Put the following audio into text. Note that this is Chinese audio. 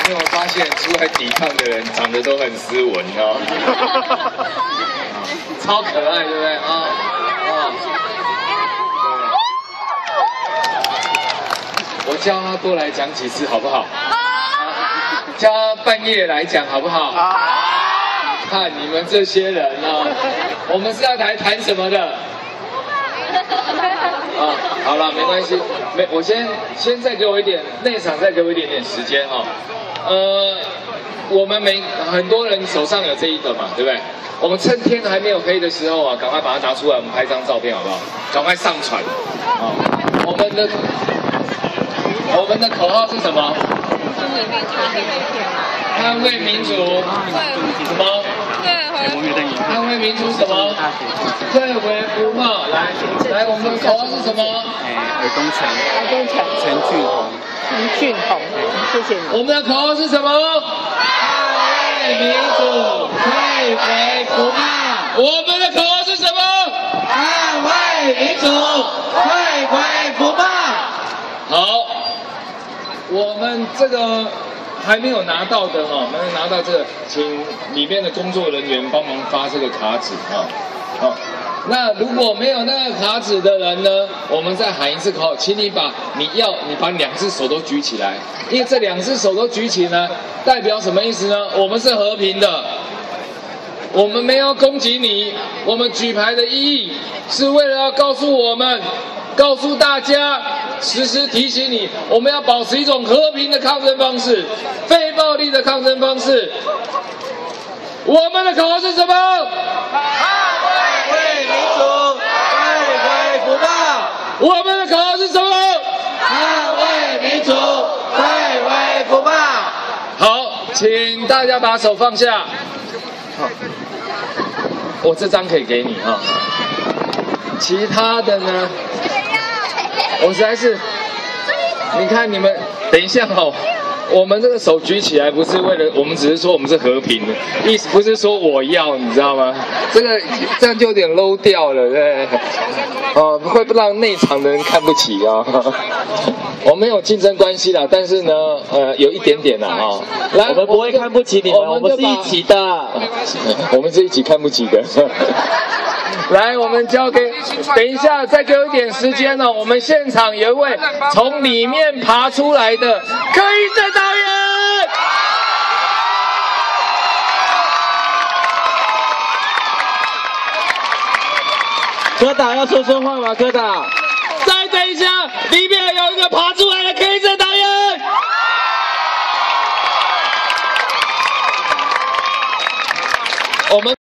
有发现出来抵抗的人长得都很斯文哦，超可爱，对不对啊？我叫他多来讲几次好不好？叫他半夜来讲好不好？看你们这些人啊，我们是要谈什么的？啊，好了，没关系，我先再给我一点内场，再给我一点点时间哈。我们很多人手上有这一个嘛，对不对？我们趁天还没有黑的时候啊，赶快把它拿出来，我们拍张照片好不好？赶快上传啊！我们的口号是什么？捍卫民主，什么？捍卫民主什么？退回服贸。来，我们的口号是什么？ 尔东城，陈俊宏，谢谢你。 我们的口号是什么？捍卫民主，退回服贸。我们的口号是什么？捍卫民主，退回服贸。好，我们这个还没有拿到的哈，没有拿到这个，请里面的工作人员帮忙发这个卡纸啊。好，那如果没有那个卡纸的人呢，我们再喊一次口号，请你把两只手都举起来，因为这两只手都举起呢，代表什么意思呢？我们是和平的，我们没有攻击你，我们举牌的意义是为了要告诉大家，时时提醒你，我们要保持一种和平的抗争方式，非暴力的抗争方式。我们的口号是什么？捍卫民主，退回服贸。我们的口号是什么？捍卫民主，退回服贸。好，请大家把手放下。好，我这张可以给你哈。其他的呢？我实在是，你看你们，等一下哦，我们这个手举起来不是为了，我们只是说我们是和平的，意思不是说我要，你知道吗？这样就有点 low 掉了，对不对？哦，会不让内场的人看不起啊、哦。我们有竞争关系啦，但是呢，有一点点啦啊、哦。来， 我们不会看不起你们，我们是一起的。 我们是一起看不起的。来，我们交给，等一下再给我一点时间哦。我们现场有一位从里面爬出来的柯以正导演。 柯导要说说话吗？柯导， 再等一下，里面有一个爬出来的柯以正导演。我们。